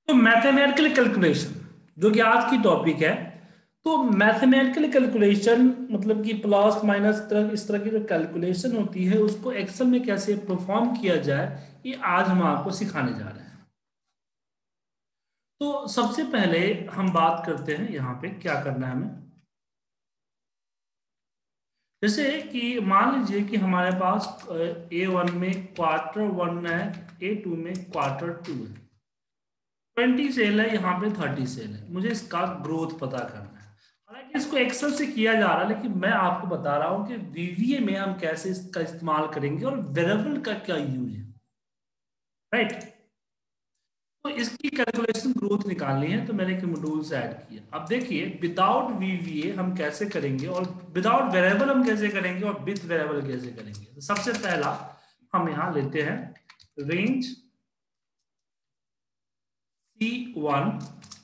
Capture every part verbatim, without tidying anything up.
तो mathematical calculation जो कि आज की टॉपिक है, तो मैथमेटिकल कैलकुलेशन मतलब कि प्लस माइनस तरह इस तरह की जो कैलकुलेशन होती है उसको एक्सेल में कैसे परफॉर्म किया जाए, ये आज हम आपको सिखाने जा रहे हैं। तो सबसे पहले हम बात करते हैं यहाँ पे क्या करना है हमें। जैसे कि मान लीजिए कि हमारे पास ए वन में क्वार्टर वन है, ए टू में क्वार्टर टू है, ट्वेंटी सेल है, यहाँ पे थर्टी सेल है, मुझे इसका ग्रोथ पता करना है। हालांकि इसको एक्सेल से किया जा रहा है, लेकिन मैं आपको बता रहा हूँ कि वीवीए में हम कैसे इसका इस्तेमाल करेंगे और वेरिएबल का क्या यूज है, राइट। तो इसकी कैलकुलेशन ग्रोथ निकालनी है, तो मैंने एक मॉड्यूल से ऐड किया। अब देखिए विदाउट वीवीए हम कैसे करेंगे और विदाउट वेरिएबल हम कैसे करेंगे और विद वेरिएबल कैसे करेंगे। तो सबसे पहला हम यहाँ लेते हैं range C one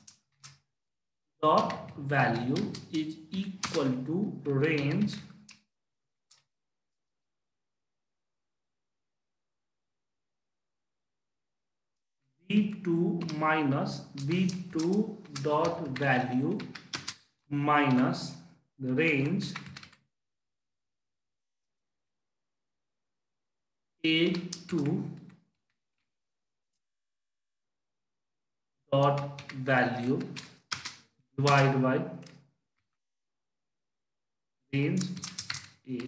dot value is equal to range b two minus b two dot value minus the range a two dot value divide by range a।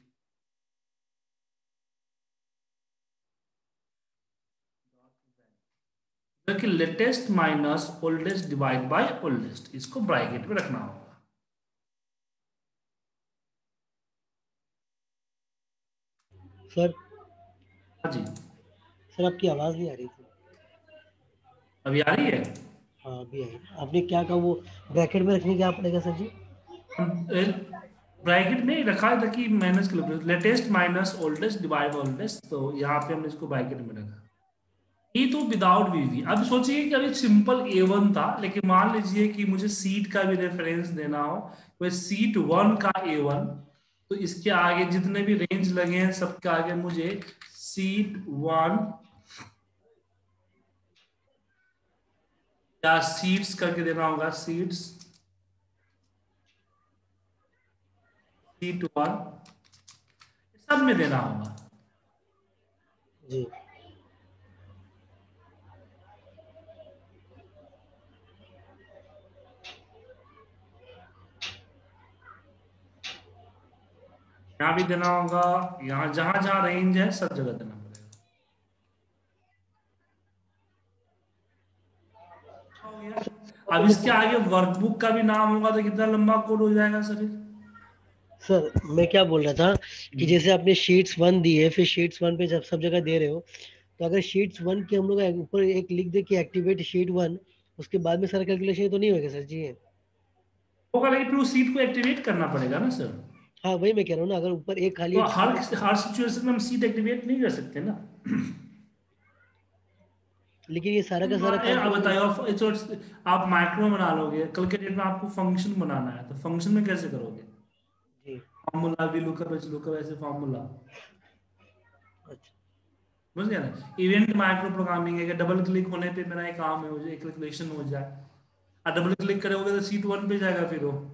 कि latest minus oldest divide by oldest, इसको bracket में रखना होगा। Sir हाँ जी, sir आपकी आवाज़ नहीं आ रही थी। अभी आ रही है। हाँ अभी आई। आपने क्या कहा, वो ब्रैकेट में रखने क्या पड़ेगा सर जी? ब्रैकेट में रखा है ताकि माइनस के लिए latest minus oldest divide by oldest, तो यहाँ पे हमने इसको ब्रैकेट में रखा। ये तो विदाउट वीवी। अब सोचिए कि अभी सिंपल ए वन था, लेकिन मान लीजिए कि मुझे सीट का भी रेफरेंस देना हो, तो सीट वन का ए वन, तो इसके आगे जितने भी रेंज लगे हैं सबके आगे मुझे सीट वन या सीट्स करके देना होगा। सीट्स सीट वन सब में देना होगा। जी यहाँ भी देना होगा, यहाँ जहां जहां रेंज है सब जगह देना पड़ेगा। हो गया। अब इसके आगे वर्कबुक का भी नाम होगा तो कितना लंबा कोड हो जाएगा सर। सर मैं क्या बोल रहा था कि जैसे आपने शीट्स वन दी है, फिर शीट्स वन पे जब सब जगह दे रहे हो, तो अगर शीट्स वन के हम लोग ऊपर एक लिख दे कि एक्टिवेट शीट वन, उसके बाद में सारा कैलकुलेशन तो नहीं होगा सर जी? है होगा, लेकिन फिर उस सीट को एक्टिवेट करना पड़ेगा ना सर। हाँ, वही मैं कह रहा हूँ ना, अगर ऊपर एक खाली तो एक हर शीट। हर सिचुएशन में हम सीट एक्टिवेट नहीं कर सकते ना। लेकिन ये सारा का सारा काम आप तो बताइए, आप माइक्रो बना लोगे, कल के डेट में आपको फंक्शन बनाना है, तो फंक्शन में कैसे करोगे? जी। फॉर्मूला भी लुकअप लुकअप ऐसे फॉर्मूला, अच्छा। समझ गया ना। इवेंट माइक्रो प्रोग्रामिंग है कि डबल क्लिक होने पे मेरा एक काम है हो जाए, कैलकुलेशन हो जाए। और डबल क्लिक करोगे तो सीट वन पे जाएगा फिर वो,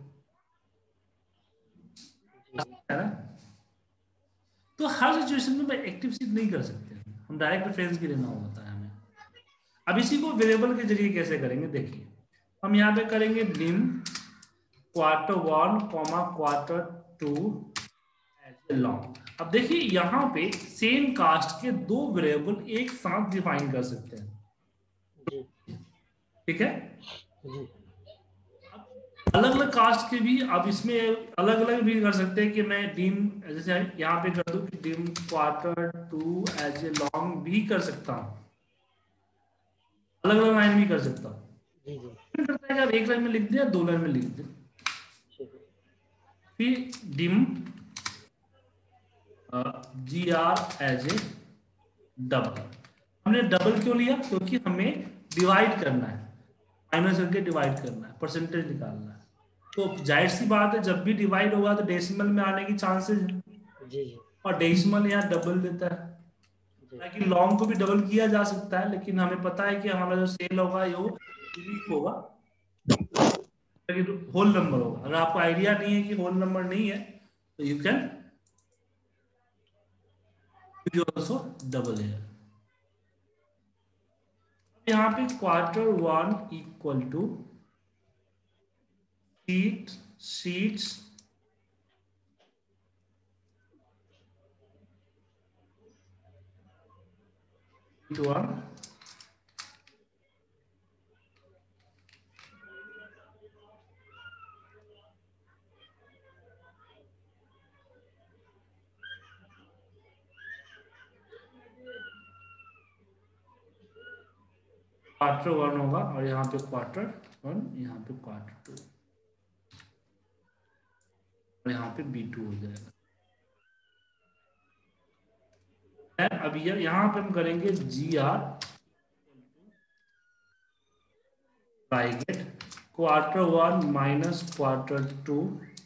जी है ना। तो हर सिचुएशन में मैं एक्टिव सीट नहीं कर सकते, हम डायरेक्ट रेफरेंस भी लेना होता है हमें। अब इसी को वेरिएबल के जरिए कैसे करेंगे, देखिए हम यहाँ पे करेंगे dim quarter one comma quarter two as long. अब देखिए यहाँ पे सेम कास्ट के दो वेरिएबल एक साथ डिफाइन कर सकते हैं, जी ठीक है। जी अलग अलग कास्ट के भी अब इसमें अलग अलग भी कर सकते हैं कि मैं डिम जैसे यहाँ पे कर दूं कि dim quarter two as a long भी कर सकता हूँ, अलग अलग लाइन भी कर सकता हूँ। जी जी करता है कि आप एक लाइन में लिख दें दो लाइन में लिख दें। ठीक है। फिर dim G R as a double. हमने डबल क्यों लिया? क्योंकि हमें डिवाइड करना है, माइनस करके डिवाइड करना है, परसेंटेज निकालना है। तो जाहिर सी बात है जब भी डिवाइड होगा तो डेसिमल में आने की चांसेस है, जी जी और डेसिमल यहाँ डबल देता है। जी हालांकि लॉन्ग को भी डबल किया जा सकता है, लेकिन हमें पता है कि हमारा जो सेल होगा वो यूनिक होगा, होल नंबर होगा। अगर आपको आइडिया नहीं है कि होल नंबर नहीं है तो you can use also double here. यहाँ पे quarter one equal to sheet sheets one quarter one होगा और यहाँ पे क्वार्टर वन, यहाँ पे क्वार्टर टू और यहाँ पे बी टू हो जाएगा। अब यहाँ पे हम करेंगे G R bracket quarter one minus quarter two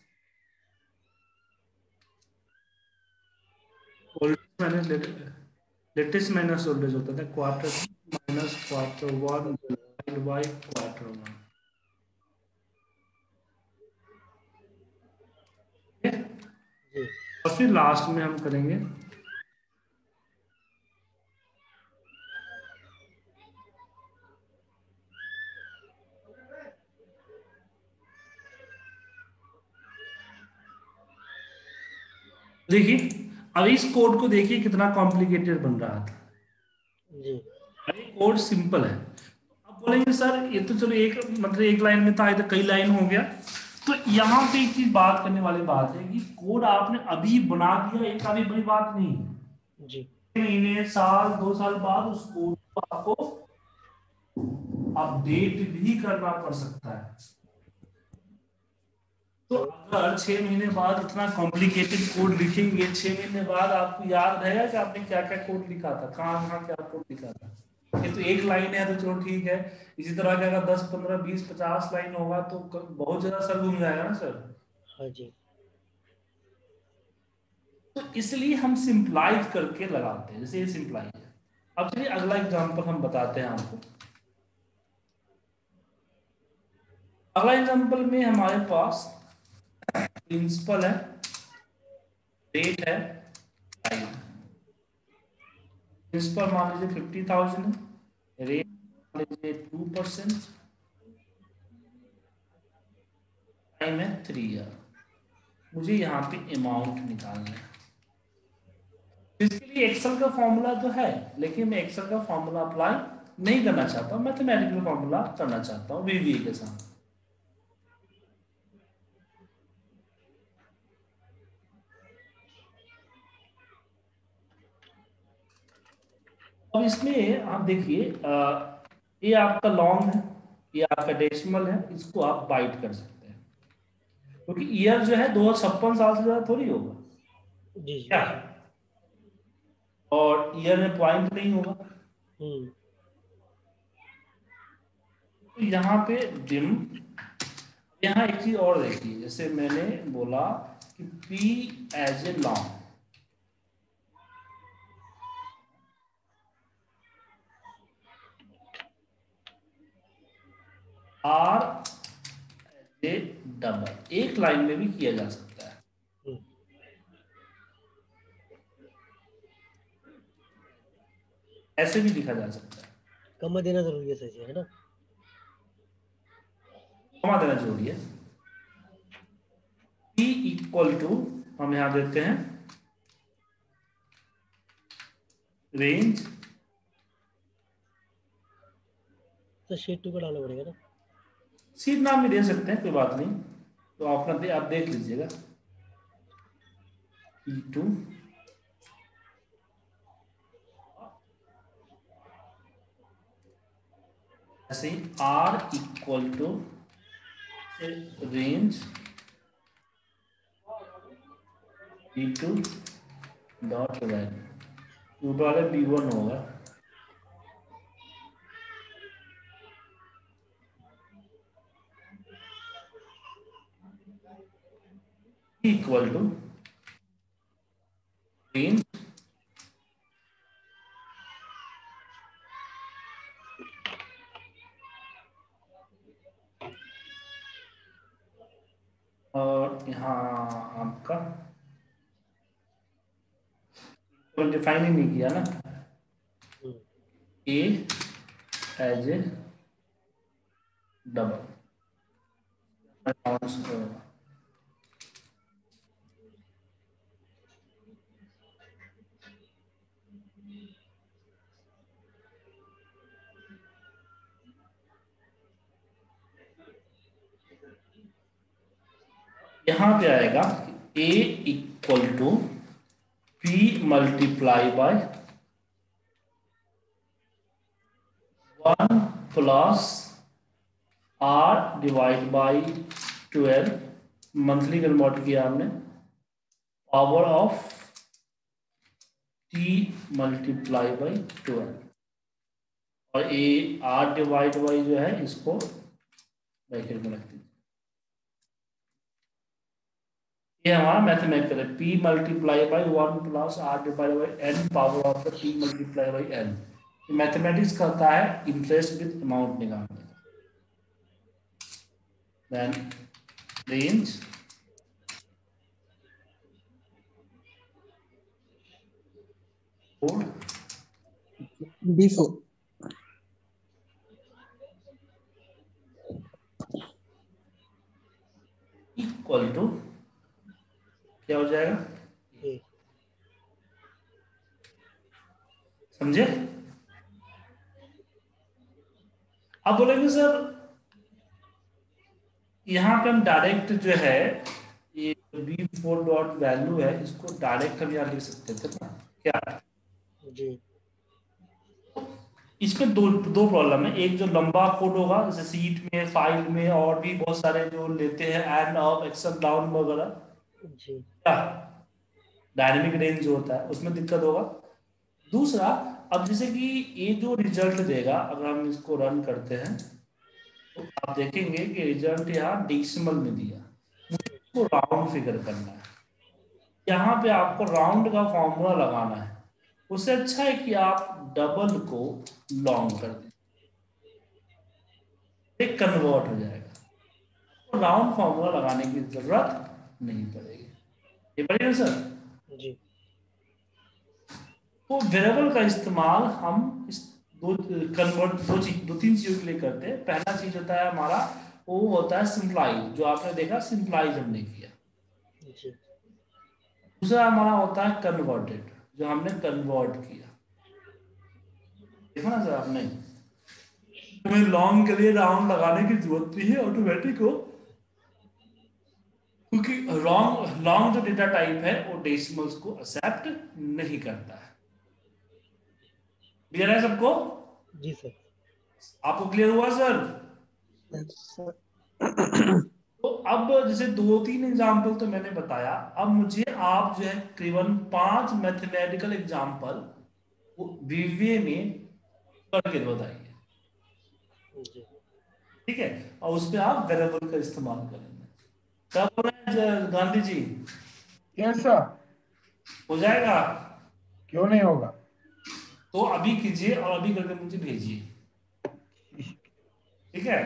minus latest minus oldest होता था, quarter minus quarter one divide by quarter one. और फिर लास्ट में हम करेंगे देखिए, अब इस कोड को देखिए कितना कॉम्प्लिकेटेड बन रहा था जी। अरे कोड सिंपल है। अब बोलेंगे सर ये तो चलो एक मतलब एक लाइन में था, इधर कई लाइन हो गया। तो यहाँ पे एक चीज बात करने वाली बात है कि कोड आपने अभी बना दिया, एक काफी बड़ी बात नहीं है जी। महीने साल दो साल बाद उस कोड को आपको अपडेट भी करना पड़ सकता है। तो अगर छह महीने बाद इतना कॉम्प्लिकेटेड कोड लिखेंगे, छह महीने बाद आपको याद रहेगा कि आपने क्या क्या कोड लिखा था, कहाँ कहाँ क्या कोड लिखा था। ये तो एक लाइन है तो चलो ठीक है, इसी तरह का अगर दस पंद्रह बीस पचास लाइन होगा तो बहुत ज्यादा सर घूम जाएगा ना सर। हाँ जी। तो इसलिए हम सिंप्लाइज करके लगाते हैं, जैसे ये सिंप्लाइज है। अब चलिए अगला एग्जांपल हम बताते हैं आपको। अगला एग्जांपल में हमारे पास प्रिंसिपल है, रेट है, टाइम। प्रिंसिपल मान लीजिए फिफ्टी थाउजेंड है, रेट मान लीजिए टू परसेंट, टाइम है थ्री ईयर। मुझे यहाँ पे अमाउंट निकालना है। इसके लिए एक्सेल का फॉर्मूला तो है, लेकिन मैं एक्सेल का फॉर्मूला अप्लाई नहीं करना चाहता हूँ, मैथमेटिकल फॉर्मूला करना चाहता हूँ वीवीए के साथ। अब इसमें आप देखिए, ये आपका लॉन्ग है, ये आपका डेसिमल है, इसको आप बाइट कर सकते हैं क्योंकि तो ईयर जो है दो हजार छप्पन साल से ज्यादा थोड़ी होगा जी जी। क्या और ईयर में पॉइंट नहीं होगा। तो यहाँ पे डिम, यहाँ एक चीज और देखिए, जैसे मैंने बोला कि P as a long, R as a double, एक लाइन में भी किया जा सकता है। ऐसे भी लिखा जा सकता है। कमा देना जरूरी है, सही है ना, कमा देना जरूरी है। P इक्वल टू हम यहां देते हैं रेंज, तो शीट टू का डालना पड़ेगा ना, सीट नाम भी दे सकते हैं, कोई बात नहीं, तो अपना दे, आप देख लीजिएगा। P टू ऐसे ही R equal to range B two dot value, ऊपर वाले बी वन होगा, इक्वल टू रेंज और यहाँ आपका डिफाइन ही नहीं किया ना, ए एज ए डबल। यहां पे आएगा A equal to P multiply by one plus R divide by twelve, monthly convert किया हमने, power of T multiply by twelve, और ए आर डिवाइड बाई जो है इसको ब्रैकेट में रख दीजिए। ये हमारा मैथमेटिकल है, p multiply by one plus R divide by N power of the p multiply by N. Mathematics करता है इंटरेस्ट विद अमाउंट निकालने का। Then range code B four equal to क्या हो जाएगा, समझे? अब बोलेंगे सर यहाँ पे हम डायरेक्ट जो है ये बी फोर डॉट वैल्यू है इसको डायरेक्ट हम यहाँ लिख सकते थे ना, क्या जी? इसमें दो दो प्रॉब्लम है। एक जो लंबा कोड होगा जैसे सीट में, फाइल में, और भी बहुत सारे जो लेते हैं एंड अप एक्सेल डाउन वगैरह, जी क्या डायनेमिक रेंज जो होता है उसमें दिक्कत होगा। दूसरा, अब जैसे कि ये जो रिजल्ट देगा अगर हम इसको रन करते हैं तो आप देखेंगे कि रिजल्ट यहाँ डेसिमल में दिया, इसको राउंड फिगर करना है। यहाँ पे आपको राउंड का फॉर्मूला लगाना है। उससे अच्छा है कि आप डबल को लॉन्ग कर दें, एक कन्वर्ट हो जाएगा, तो राउंड फॉर्मूला लगाने की जरूरत नहीं पड़ेगी। ये पड़ेगा सर जी। तो वेरिएबल का इस्तेमाल हम इस दो कन्वर्ट दो चीज दो तीन चीजों के लिए करते हैं। पहला चीज होता है हमारा वो होता है सिंप्लाई, जो आपने देखा सिंप्लाइज हमने किया। दूसरा हमारा होता है कन्वर्टेड, जो हमने कन्वर्ट किया, देखा ना सर आपने। तुम्हें लॉन्ग के लिए राउंड लगाने की जरूरत नहीं है, ऑटोमेटिक हो, क्योंकि लॉन्ग लॉन्ग जो डेटा टाइप है वो डेसिमल्स को एक्सेप्ट नहीं करता है। क्लियर है सबको? जी सर। आपको क्लियर हुआ सर? तो अब जैसे दो तीन एग्जाम्पल तो मैंने बताया, अब मुझे आप जो है करीबन पांच मैथमेटिकल एग्जाम्पल वीवीए में करके बताइए, ठीक है? और उसमें आप वेरिएबल का इस्तेमाल करेंगे। क्या बोल रहे हैं गांधी जी? Yes sir. हो जाएगा? क्यों नहीं होगा? तो अभी कीजिए और अभी करके मुझे भेजिए, ठीक है?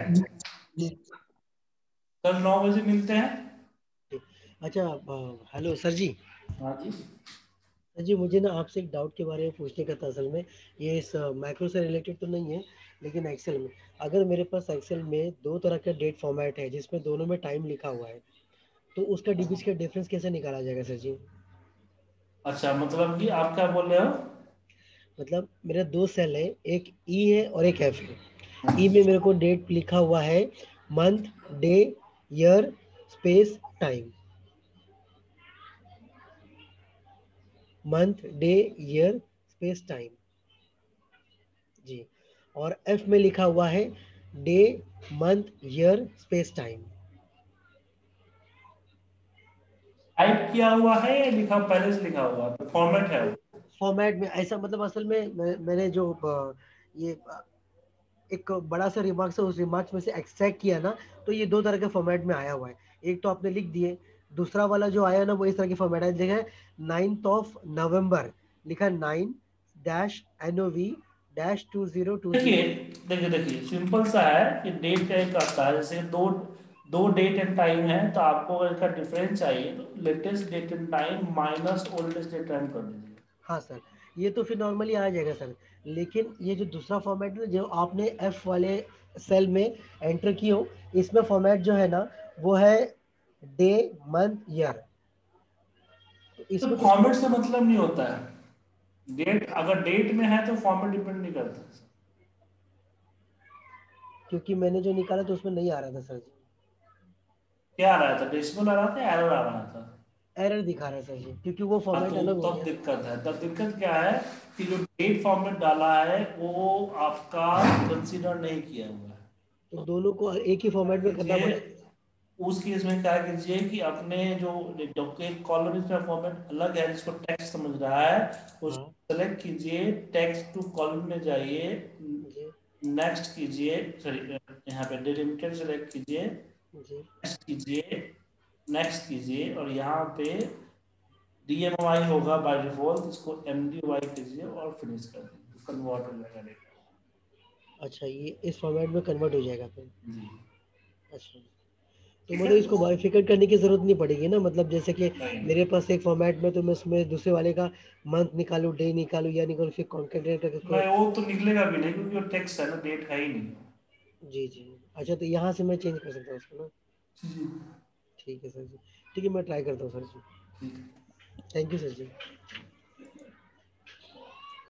कल नौ बजे मिलते हैं। अच्छा, हेलो सर जी। हाँ जी सर जी, मुझे ना आपसे एक डाउट के बारे में पूछने का था। असल में ये इस मैक्रो से रिलेटेड तो नहीं है, लेकिन एक्सेल में अगर मेरे पास एक्सेल में दो तरह का डेट फॉर्मेट है जिसमें दोनों में टाइम लिखा हुआ है, तो उसका बीच का डिफरेंस कैसे निकाला जाएगा सर जी? अच्छा, मतलब कि आप क्या बोल रहे हो? मतलब मेरा दो सेल है, एक ई है और एक एफ है। ई में मेरे को डेट लिखा हुआ है month, day, year, space, time. Month, day, year, space, time जी। और एफ में लिखा हुआ है day, month, year, space, time. Type किया हुआ है या लिखा पहले से लिखा हुआ है? फॉर्मेट है वो? फॉर्मेट में ऐसा, मतलब असल में मैं, मैंने जो ये एक बड़ा सा रिमार्क्स है, उस रिमार्क्स में से एक्सट्रैक्ट किया ना, तो ये दो तरह के फॉर्मेट में आया हुआ है। एक तो आपने लिख दिए, दूसरा वाला जो आया ना वो इस तरह की फॉर्मेट है। देखा नाइन्थ ऑफ नवंबर लिखा nine dash N O V dash two zero two देखिए जीरो। देखिए देखिए सिंपल सा है कि डेट का एक आता है, जैसे दो दो डेट एंड टाइम है, तो आपको अगर इसका डिफरेंस चाहिए तो latest date and time minus oldest date time कर दीजिए। हाँ सर, ये तो फिर नॉर्मली आ जाएगा सर। लेकिन ये जो दूसरा फॉर्मेट है जो आपने एफ वाले सेल में एंटर की हो, इसमें फॉर्मेट जो है ना वो है डे मंथ ईयर। तो तो इसमें कुछ फॉर्मेट से मतलब नहीं होता है, डेट अगर डेट में है तो फॉर्मेट डिपेंड नहीं करता। क्योंकि मैंने जो निकाला तो उसमें नहीं आ रहा था सर जी। क्या आ रहा था, डेसिमल आ रहा था, एरर आ रहा था? एरर दिखा रहा है सर जी, क्योंकि वो हाँ, फॉर्मेट तो अलग हो तब गया। दिक्कत है। तब दिक्कत क्या है कि जो डेट फॉर्मेट डाला है वो आपका कंसीडर नहीं किया हुआ है। तो दोनों को एक ही फॉर्मेट में करना कीजिए, पड़ेगा। उस केस में क्या कीजिए कि अपने जो डॉक्यूमेंट कॉलम का फॉर्मेट अलग है जिसको टेक्स्ट समझ रहा है, उसको हाँ सेलेक्ट कीजिए, टेक्स्ट टू कॉलम में जाइए, जी नेक्स्ट कीजिए, सॉरी यहाँ पे डिलिमिटेड सेलेक्ट कीजिए, जी। नेक्स्ट कीजिए, नेक्स्ट कीजिए, और यहाँ पे डी एम वाई होगा बाय डिफॉल्ट, इसको एम डी वाई कीजिए और फिनिश कर दीजिए, कन्वर्ट हो जाएगा डेटा। अच्छा, ये इस फॉर्मेट में कन्वर्ट हो जाएगा फिर। जी, अच्छा, तो ठीक है। मतलब इसको बाइफिकेट करने की जरूरत नहीं पड़ेगी ना, मतलब जैसे कि नहीं, मेरे पास एक फॉर्मेट में तो मैं उसमें दूसरे वाले का मंथ निकालूं, डे निकालूं या निकालूं, फिर कॉन्केटेट करके उसको। नहीं वो तो निकलेगा भी नहीं क्योंकि वो टेक्स्ट है ना, डेट है ही नहीं। जी जी। अच्छा, तो यहाँ से मैं चेंज कर सकता हूँ उसको ना। जी, ठीक है सर जी। ठीक है, मैं ट्राई करता हूँ सर जी। ठीक है। Thank you sir ji.